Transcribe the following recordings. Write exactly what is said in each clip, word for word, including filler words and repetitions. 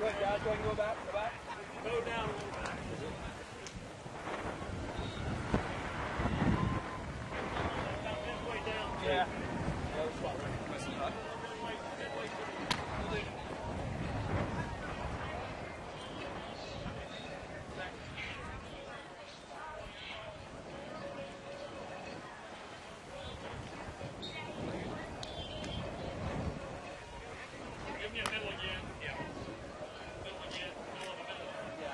ahead, guys. Go ahead and go back. Go back. Go down a little back. About midway down. Yeah. Yeah, spot right. Listen up. Midway, midway to the Give me a middle again. Yeah. Middle again. Middle of the middle. Yeah.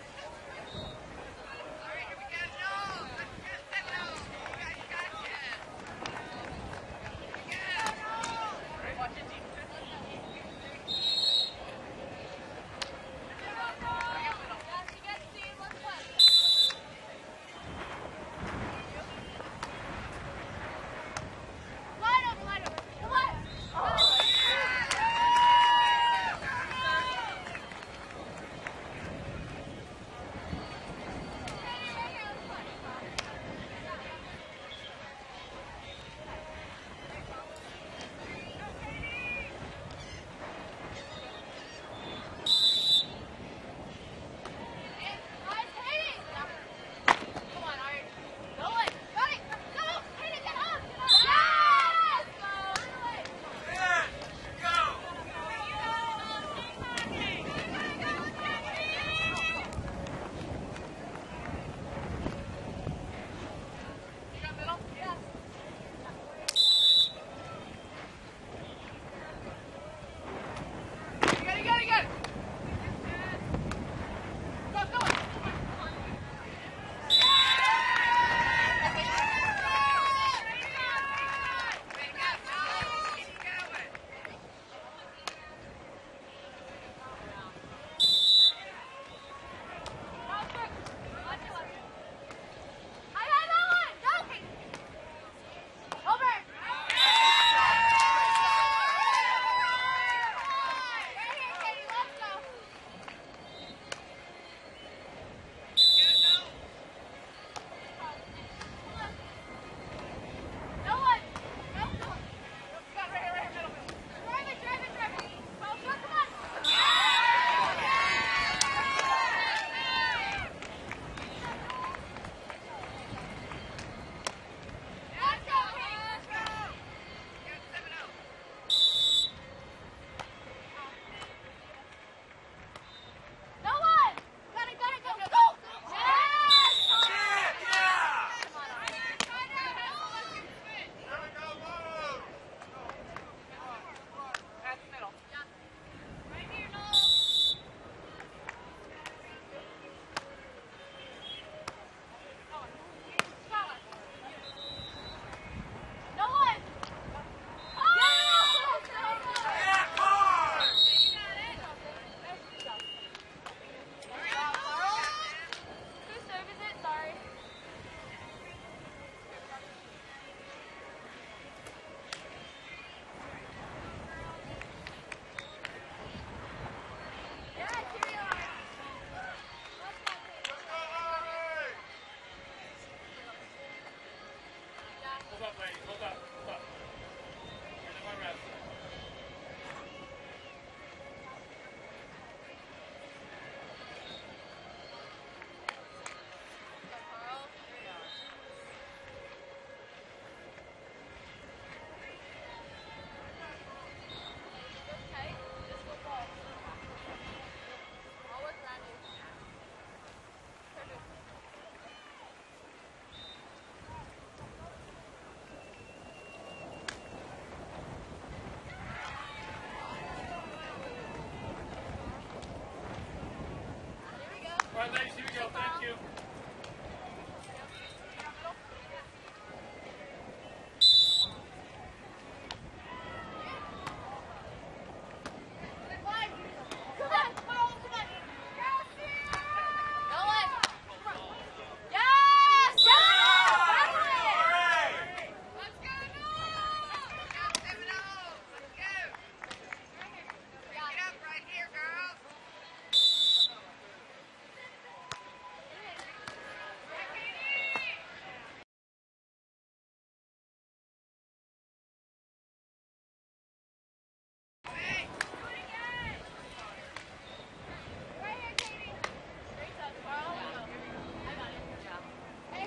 All right, here we go. No. Let's go. You guys got it.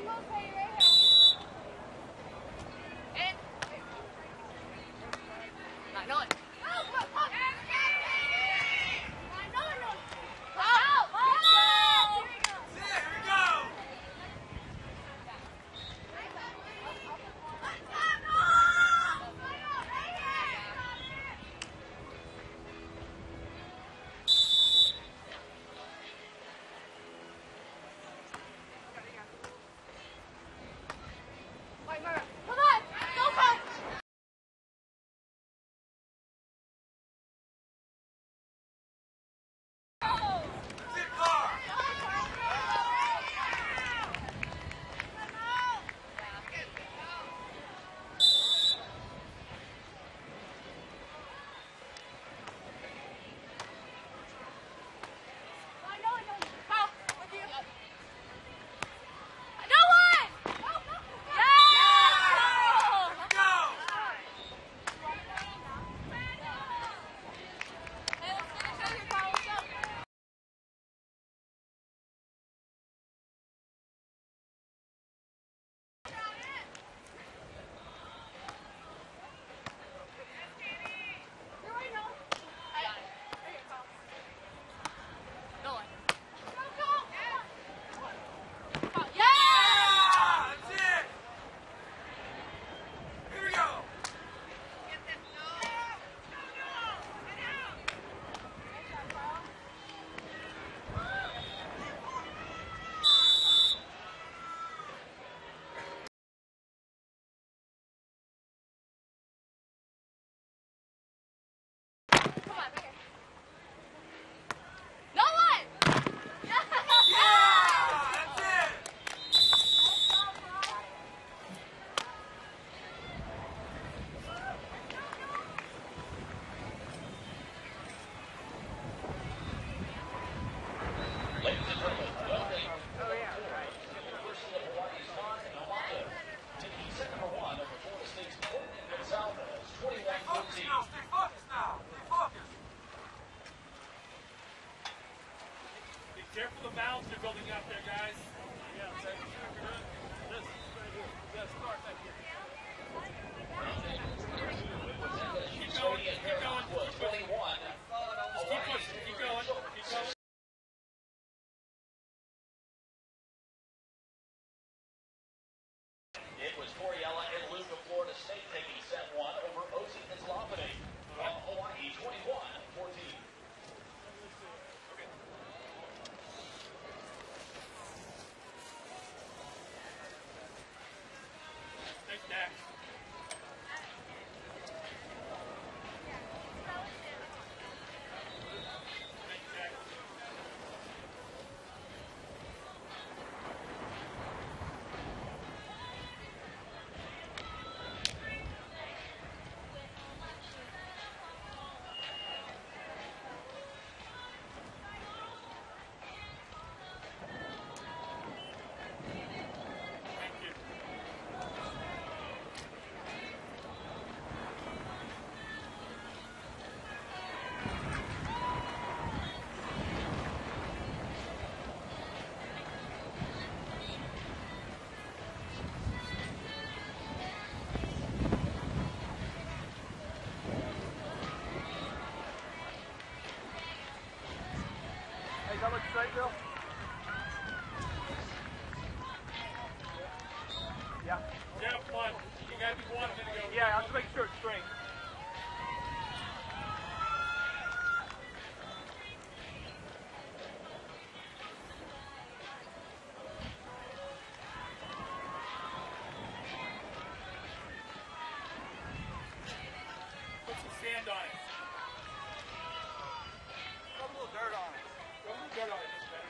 Careful the mounds you're building out there, guys. Yeah, this right here. Yeah, start back here. Keep going, keep going. twenty-one. Just keep pushing, keep going, keep going. It was Coriella and Luke of Florida State taking set one over Osi and Zlopany. Hawaii twenty-one fourteen. Take that. Hey, that look straight, Bill? Yeah. Yeah, fun. You gotta be wanting to go. Yeah, I'll just make sure it's straight. Put some sand on it. Put a little dirt on it. Put a little dirt on it, that's better.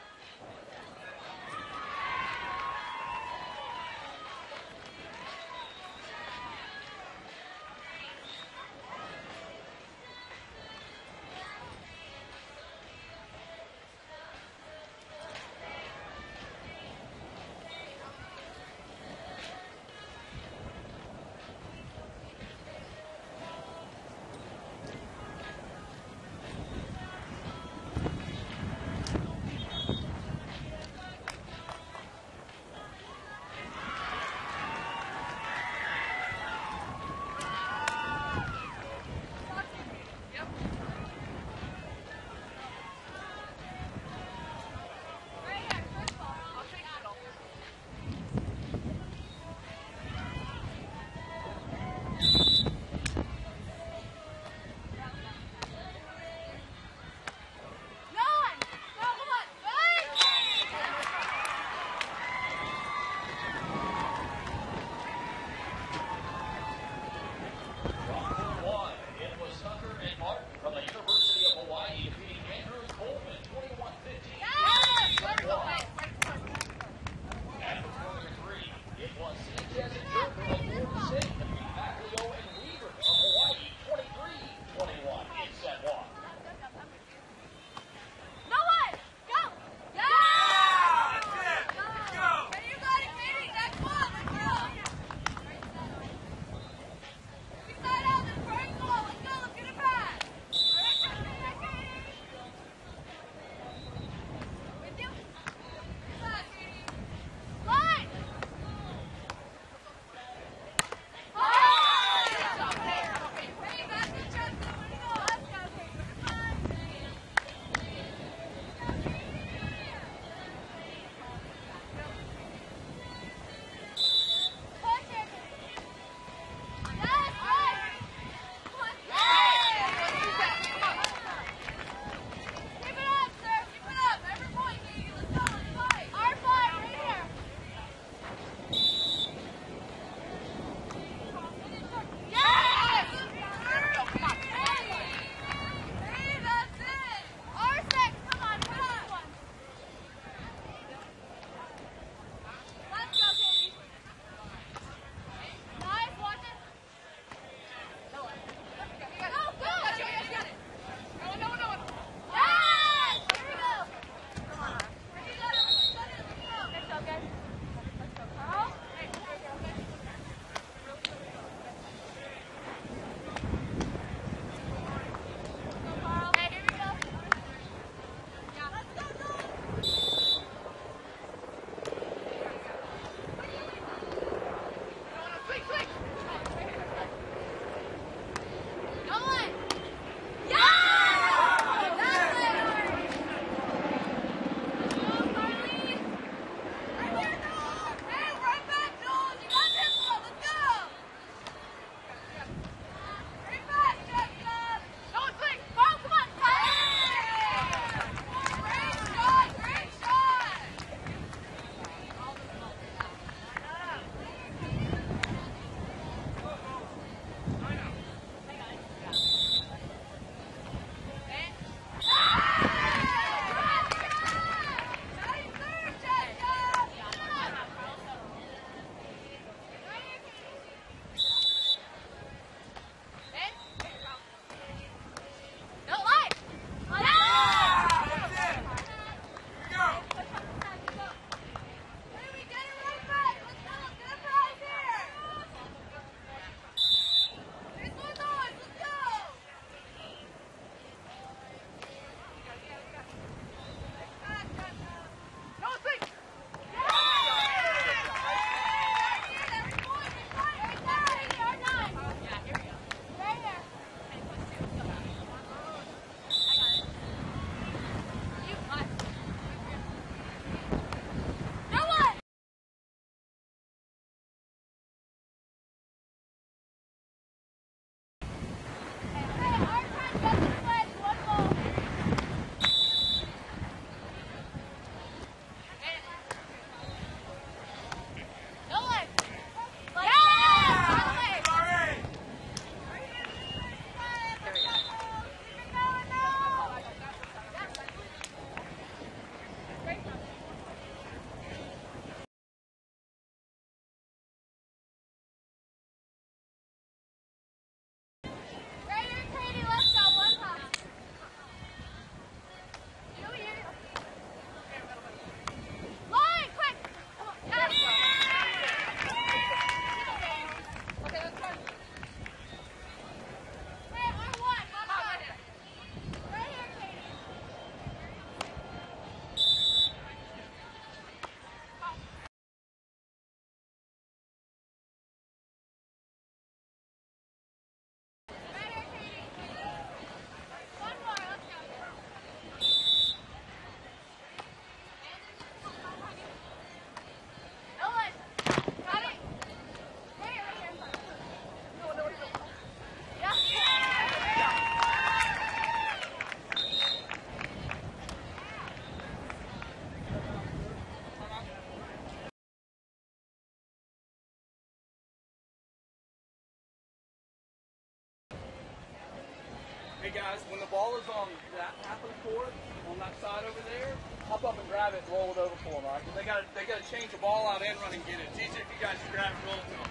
guys, when the ball is on that half of the court, on that side over there, hop up and grab it and roll it over for them, all right? 'Cause they got to they got to change the ball out and run and get it. It's easier if you guys just grab it and roll it to them.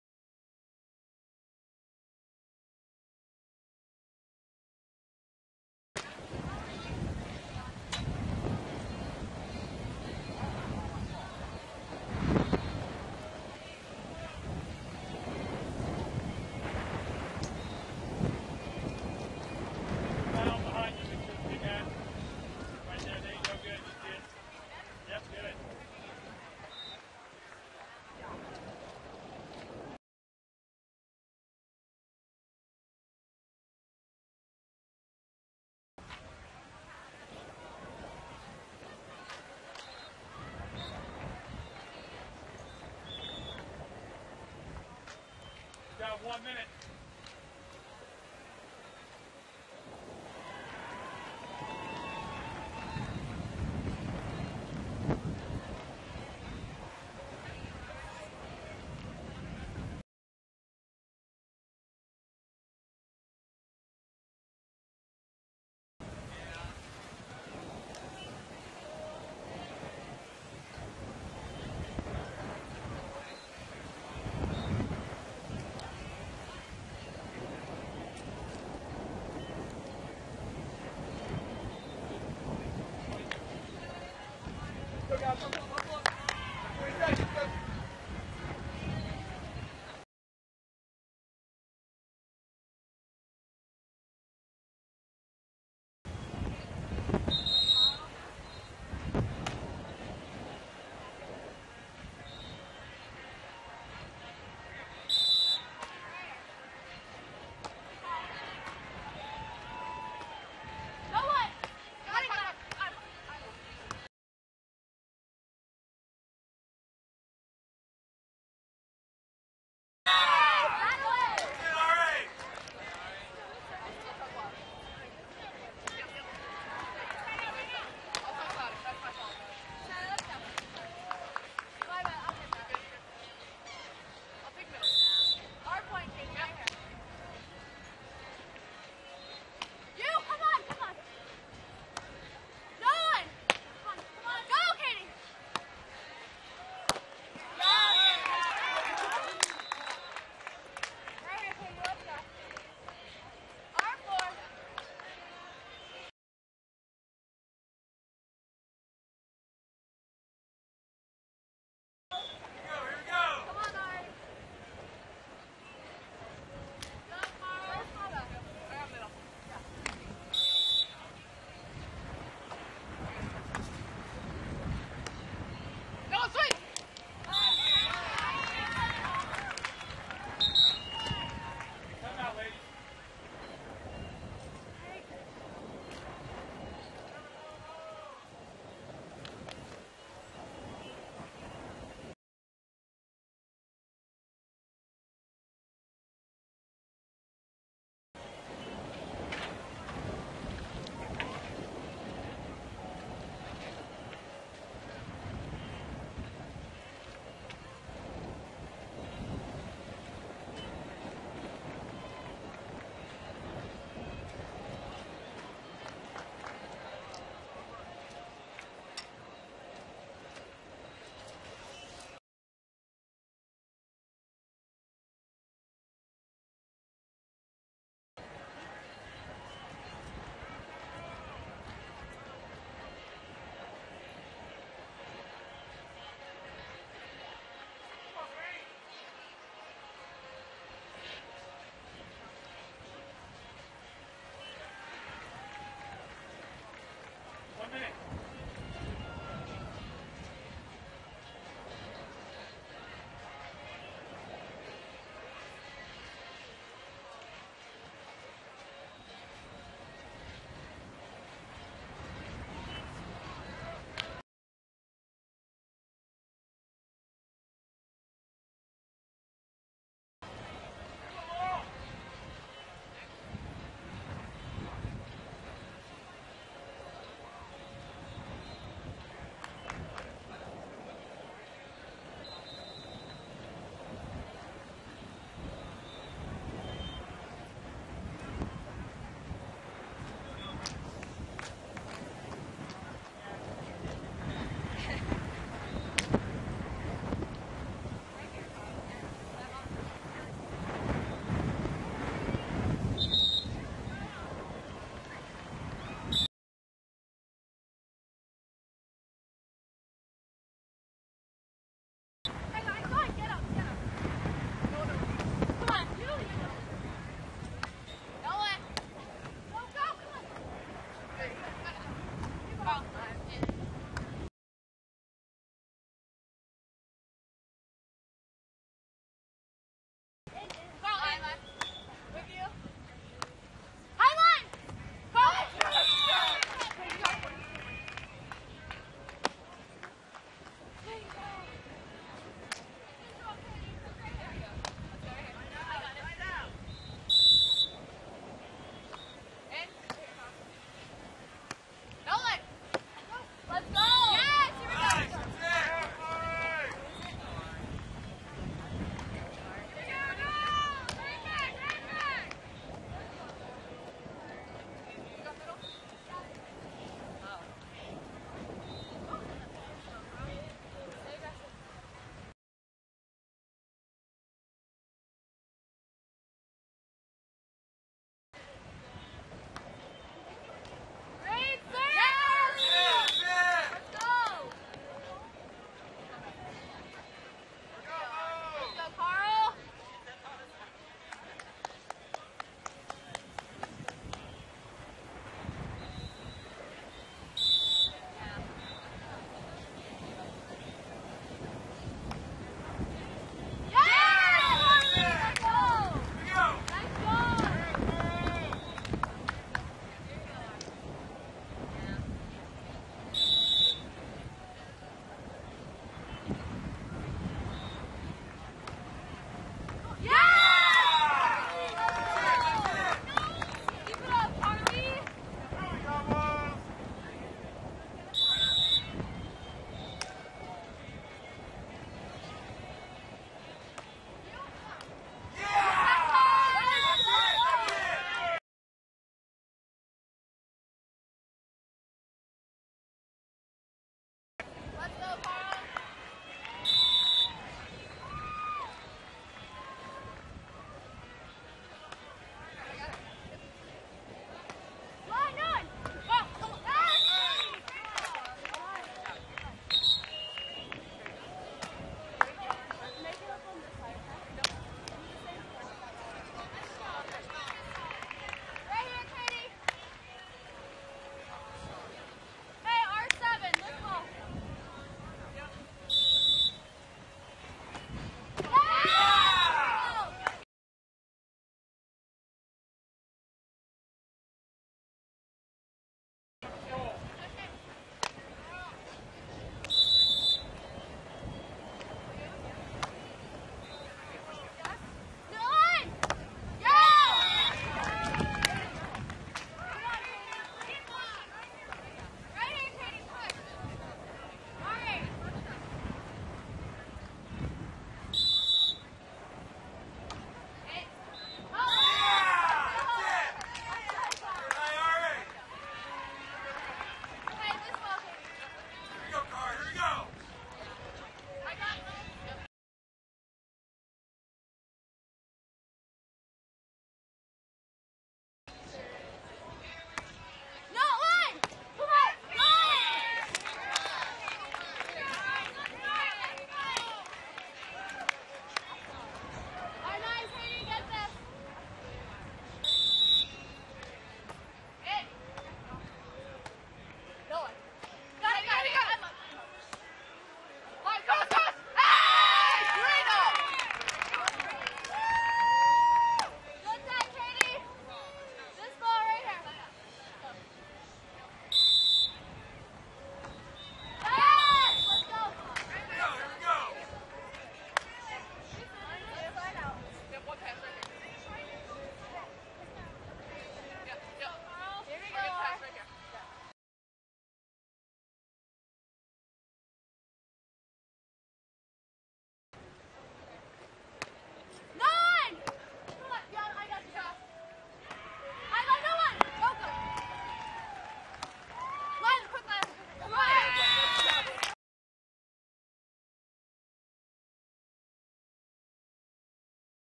Down behind you, big man. Right there, there you go, good, you did. Yep, good. Got one minute.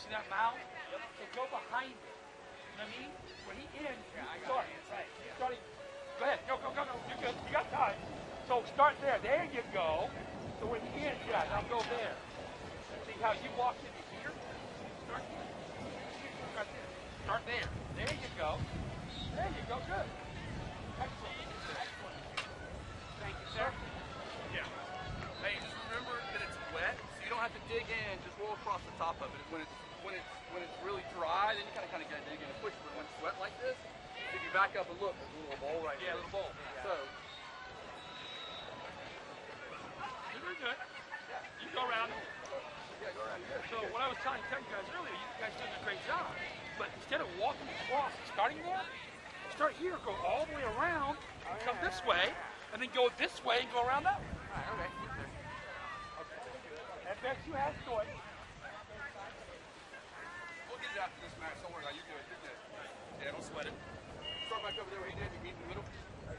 See that mouth? So go behind it. You know what I mean? When he ends, you start. Right. Starting. Go ahead. Go, go, go, go. You're good. You got time. So start there. There you go. So when he ends, yeah, now go there. See how you walked into here? Start here. Start there. Start there. There you go. There you go. Good. Excellent. Excellent. Thank you, sir. Yeah. Hey, just remember that it's wet, so you don't have to dig in. Just roll across the top of it. When it's when it's when it's really dry, then you kind of kind of got to dig in and push. But when it's wet like this, if you back up and look, there's a little bowl right Yeah, here. little bowl. So You're doing good. You go around. yeah, go around here. So what I was trying to tell you guys earlier, you guys doing a great job. But instead of walking across, starting there, start here, go all the way around, come this way, and then go this way and go around that way. All right, okay. F S U has toys. We'll get it after this match. Don't worry about it. You're good. You're good. Yeah, don't sweat it. Start back over there where he did. You meet in the middle.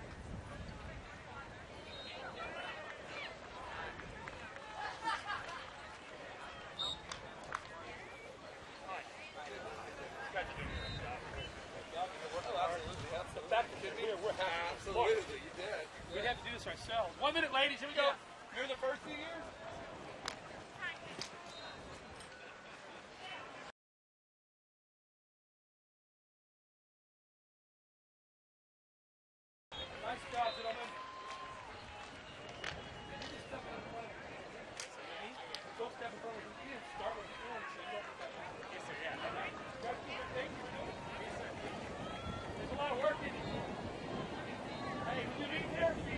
The fact that you're here, we're happy. Absolutely, you did. We have to do this ourselves. One minute, ladies. Here we go. You're the first few years? Nice job, gentlemen. Don't step in front of the kid. Start with the phone so you don't get that. Yes, sir. Yeah. That's the good thing. Yes, sir. There's a lot of work in it. Hey, when you need therapy.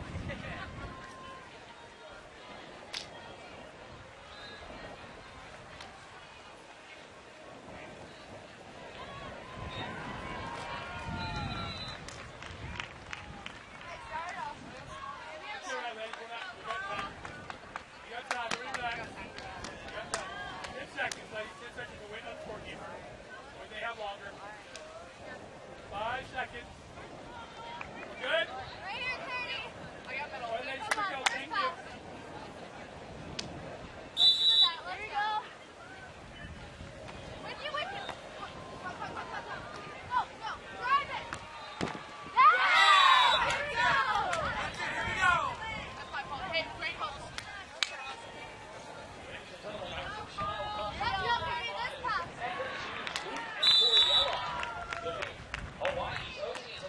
Five seconds. We're good? Right here, Katie. I got metal. All right, ladies, here we go. Thank you. There you go. With you, with you. Go, go, go, go, go. Go, go. Drive it. Yeah! Here we go. That's it. Here we go. That's my fault. Hey, great hooks. Let's go, Katie. This pass. Hawaii's O C is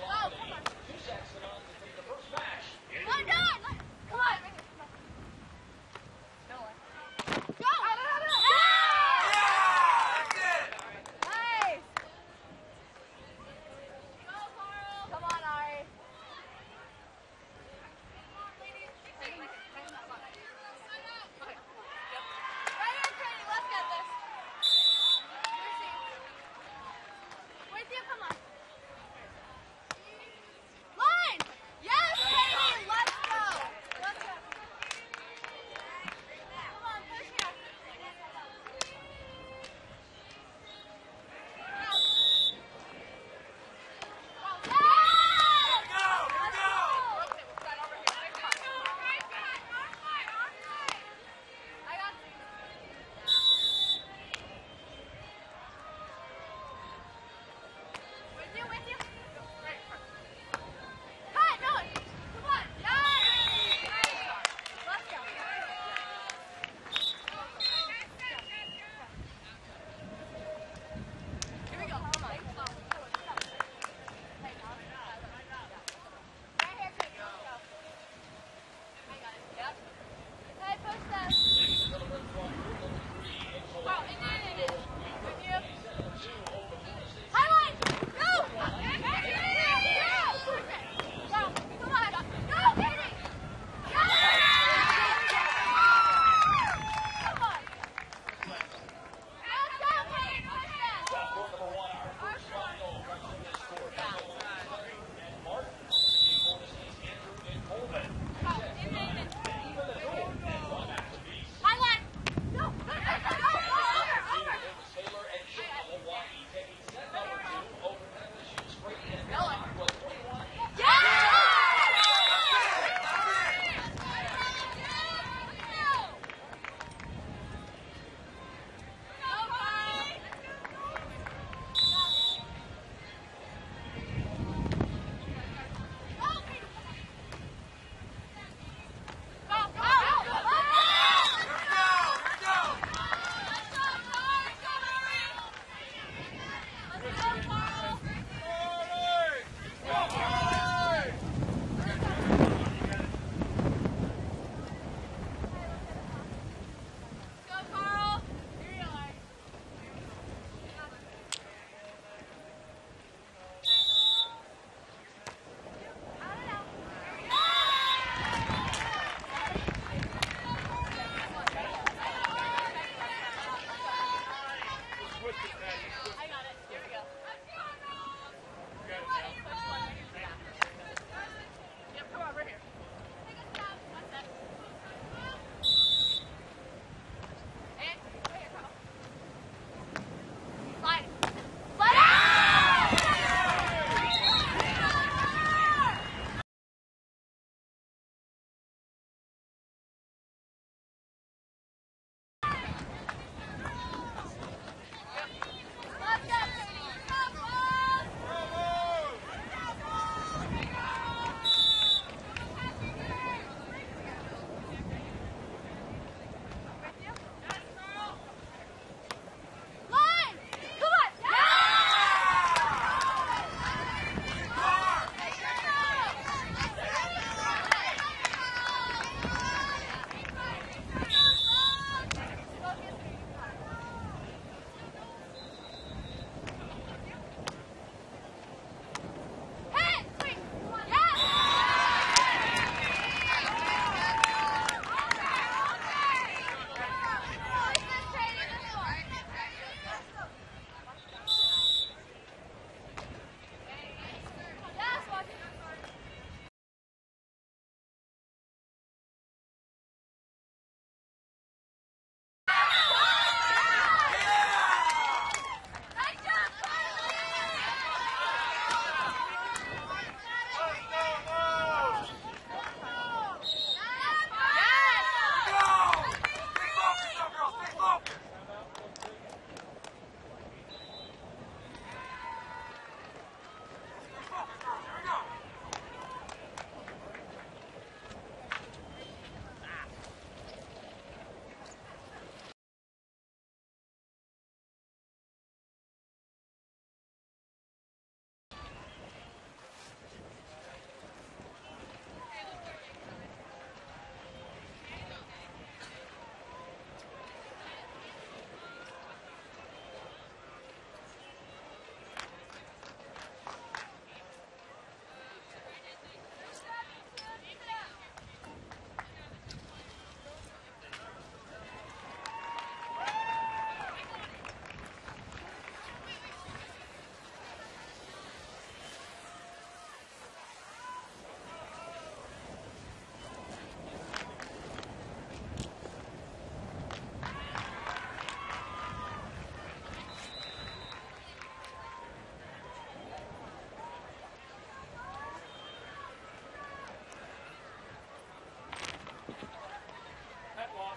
boss.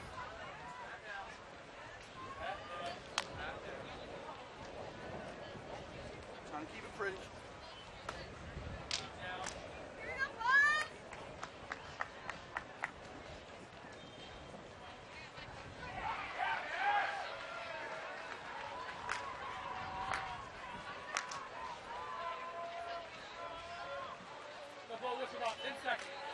Trying to keep it pretty. The ball was about ten seconds.